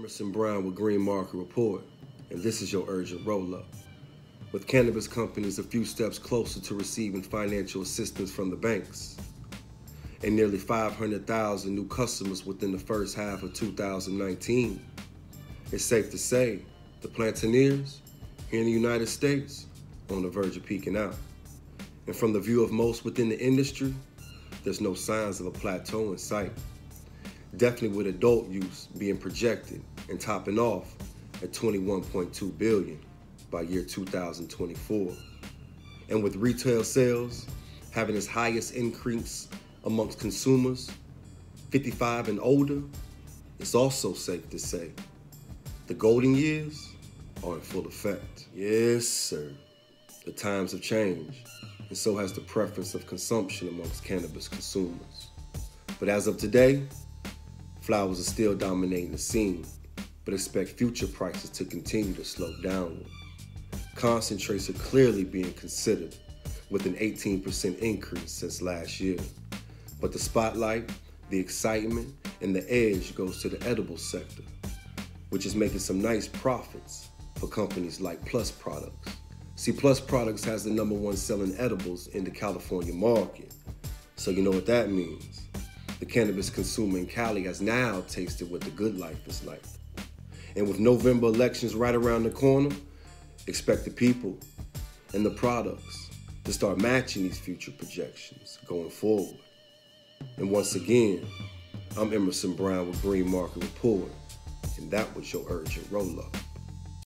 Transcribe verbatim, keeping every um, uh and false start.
Emerson Brown with Green Market Report, and this is your urgent roll-up. With cannabis companies a few steps closer to receiving financial assistance from the banks, and nearly five hundred thousand new customers within the first half of two thousand nineteen, it's safe to say the plantaneers here in the United States are on the verge of peaking out. And from the view of most within the industry, there's no signs of a plateau in sight. Definitely with adult use being projected and topping off at twenty-one point two billion dollars by year two thousand twenty-four. And with retail sales having its highest increase amongst consumers fifty-five and older, it's also safe to say the golden years are in full effect. Yes, sir. The times have changed, and so has the preference of consumption amongst cannabis consumers. But as of today, flowers are still dominating the scene, but expect future prices to continue to slope downward. Concentrates are clearly being considered, with an eighteen percent increase since last year. But the spotlight, the excitement, and the edge goes to the edible sector, which is making some nice profits for companies like Plus Products. See, Plus Products has the number one selling edibles in the California market. So you know what that means. The cannabis consumer in Cali has now tasted what the good life is like. And with November elections right around the corner, expect the people and the products to start matching these future projections going forward. And once again, I'm Emerson Brown with Green Market Report, and that was your urgent roll-up.